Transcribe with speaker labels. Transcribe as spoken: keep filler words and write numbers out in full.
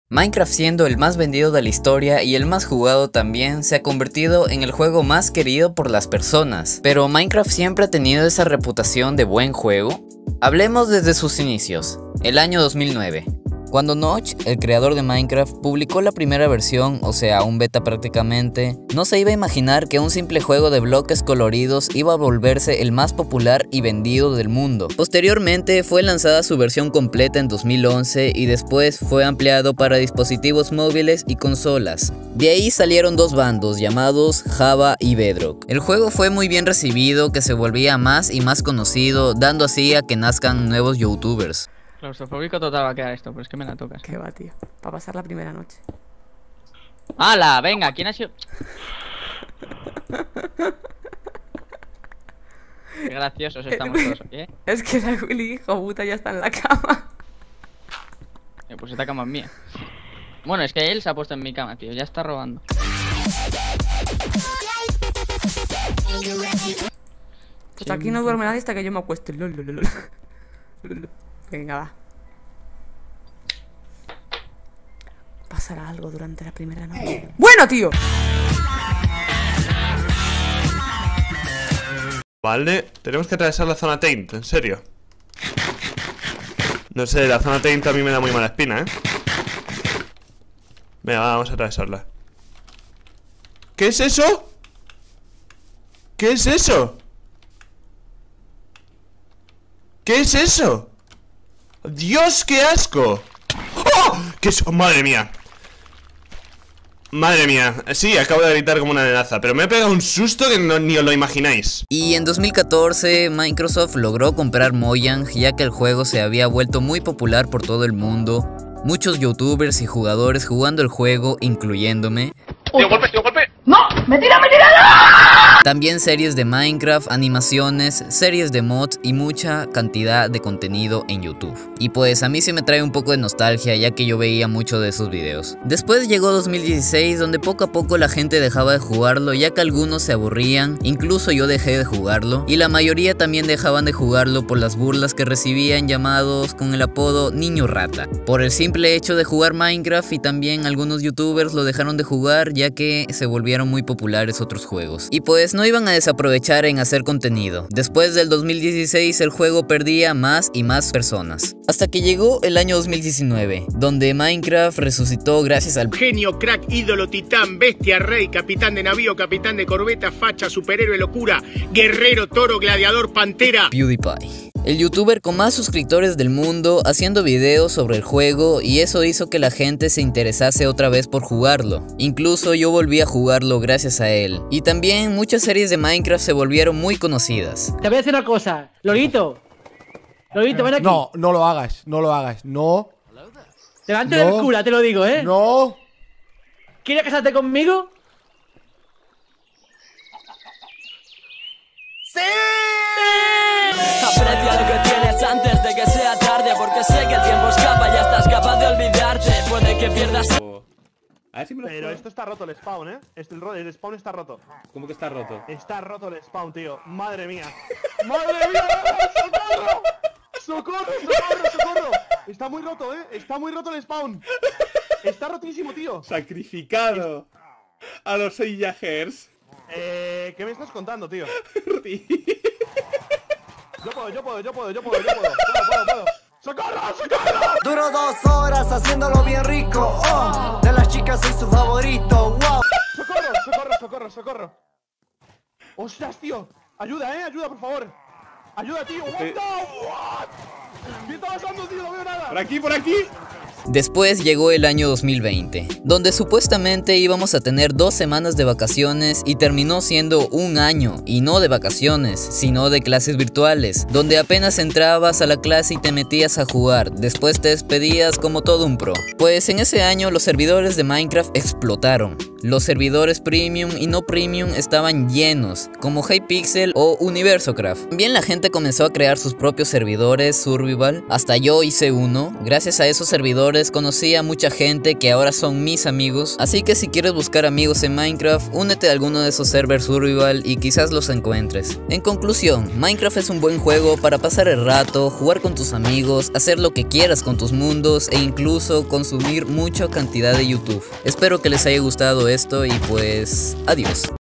Speaker 1: Minecraft, siendo el más vendido de la historia y el más jugado también, se ha convertido en el juego más querido por las personas. Pero ¿Minecraft siempre ha tenido esa reputación de buen juego? Hablemos desde sus inicios, el año dos mil nueve. Cuando Notch, el creador de Minecraft, publicó la primera versión, o sea, un beta prácticamente, no se iba a imaginar que un simple juego de bloques coloridos iba a volverse el más popular y vendido del mundo. Posteriormente fue lanzada su versión completa en dos mil once y después fue ampliado para dispositivos móviles y consolas. De ahí salieron dos bandos llamados Java y Bedrock. El juego fue muy bien recibido, que se volvía más y más conocido, dando así a que nazcan nuevos youtubers.
Speaker 2: Claustrofóbico total va a quedar esto, pero es que me la tocas.
Speaker 3: ¿Qué va, tío? Para pasar la primera noche.
Speaker 2: ¡Hala! Venga, ¿quién ha sido? Qué graciosos estamos todos, ¿eh?
Speaker 3: Es que la Willy, hijo puta, ya está en la cama.
Speaker 2: Eh, pues esta cama es mía. Bueno, es que él se ha puesto en mi cama, tío. Ya está robando.
Speaker 3: Pues aquí no duerme nadie hasta que yo me acueste. Lol, lol, lol. Lol. Venga, va. Pasará algo durante la primera noche. ¡Bueno, tío!
Speaker 4: Vale, tenemos que atravesar la zona Taint, en serio. No sé, la zona Taint a mí me da muy mala espina, ¿eh? Venga, vamos a atravesarla. ¿Qué es eso? ¿Qué es eso? ¿Qué es eso? ¡Dios, qué asco! ¡Oh! ¿Qué es? Oh, madre mía. Madre mía, sí, acabo de gritar como una nenaza, pero me he pegado un susto que no, ni os lo imagináis.
Speaker 1: Y en dos mil catorce, Microsoft logró comprar Mojang, ya que el juego se había vuelto muy popular por todo el mundo. Muchos youtubers y jugadores jugando el juego, incluyéndome.
Speaker 5: ¡Tío, golpe, tío, golpe!
Speaker 3: ¡No! ¡Me tira, me tira! ¡No!
Speaker 1: También series de Minecraft, animaciones, series de mods y mucha cantidad de contenido en YouTube. Y pues a mí sí me trae un poco de nostalgia, ya que yo veía mucho de esos videos. Después llegó dos mil dieciséis, donde poco a poco la gente dejaba de jugarlo, ya que algunos se aburrían, incluso yo dejé de jugarlo, y la mayoría también dejaban de jugarlo por las burlas que recibían, llamados con el apodo Niño Rata. Por el simple hecho de jugar Minecraft, y también algunos youtubers lo dejaron de jugar, ya que se volvieron muy populares otros juegos. Y pues no iban a desaprovechar en hacer contenido. Después del dos mil dieciséis el juego perdía más y más personas. Hasta que llegó el año dos mil diecinueve, donde Minecraft resucitó gracias al
Speaker 6: genio, crack, ídolo, titán, bestia, rey, capitán de navío, capitán de corbeta, facha, superhéroe, locura, guerrero, toro, gladiador, pantera,
Speaker 1: PewDiePie. El youtuber con más suscriptores del mundo, haciendo videos sobre el juego, y eso hizo que la gente se interesase otra vez por jugarlo. Incluso yo volví a jugarlo gracias a él. Y también muchas series de Minecraft se volvieron muy conocidas.
Speaker 7: Te voy a decir una cosa, Lorito. Lorito, ven aquí.
Speaker 8: No, no lo hagas, no lo hagas, no.
Speaker 7: Delante
Speaker 8: No.
Speaker 7: del cura, te lo digo, ¿eh?
Speaker 8: No.
Speaker 7: ¿Quieres casarte conmigo?
Speaker 8: ¡Sí!
Speaker 9: Aprecia lo que tienes antes de que sea tarde, porque sé que el tiempo escapa y ya estás capaz de olvidarte. Puede que pierdas.
Speaker 4: A ver si me lo
Speaker 5: Pero esto está roto el spawn, ¿eh? Este, el, ro- el spawn está roto.
Speaker 4: ¿Cómo que está roto?
Speaker 5: Está roto el spawn, tío. Madre mía. ¡Madre mía! ¡Socorro! ¡Socorro, socorro, socorro! Está muy roto, ¿eh? Está muy roto el spawn. Está rotísimo, tío.
Speaker 4: Sacrificado a los Seiyagers.
Speaker 5: Eh... ¿Qué me estás contando, tío? Yo puedo, yo puedo, yo puedo, yo puedo, yo puedo. Puedo, puedo, puedo. ¡Socorro, socorro!
Speaker 10: Duro dos horas haciéndolo bien rico, oh. De las chicas soy su favorito, wow.
Speaker 5: ¡Socorro, socorro, socorro, socorro! ¡Ostras, tío! ¡Ayuda, eh! ¡Ayuda, por favor! ¡Ayuda, tío! ¡What the what! ¿Qué está pasando, tío? No veo nada.
Speaker 4: ¡Por aquí, por aquí!
Speaker 1: Después llegó el año dos mil veinte, donde supuestamente íbamos a tener dos semanas de vacaciones y terminó siendo un año, y no de vacaciones, sino de clases virtuales, donde apenas entrabas a la clase y te metías a jugar, después te despedías como todo un pro. Pues en ese año los servidores de Minecraft explotaron. Los servidores premium y no premium estaban llenos, como Hypixel o UniversoCraft. También la gente comenzó a crear sus propios servidores survival, hasta yo hice uno. Gracias a esos servidores conocí a mucha gente que ahora son mis amigos, así que si quieres buscar amigos en Minecraft, únete a alguno de esos servers survival y quizás los encuentres. En conclusión, Minecraft es un buen juego para pasar el rato, jugar con tus amigos, hacer lo que quieras con tus mundos e incluso consumir mucha cantidad de YouTube. Espero que les haya gustado esto y pues adiós.